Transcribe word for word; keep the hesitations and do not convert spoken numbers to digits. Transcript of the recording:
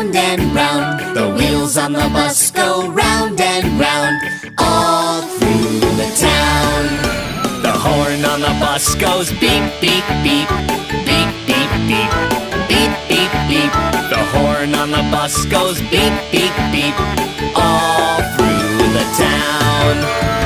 round and round. The wheels on the bus go round and round, all through the town. The horn on the bus goes beep, beep, beep, beep, beep, beep, beep, beep, beep. The horn on the bus goes beep, beep, beep, all through the town.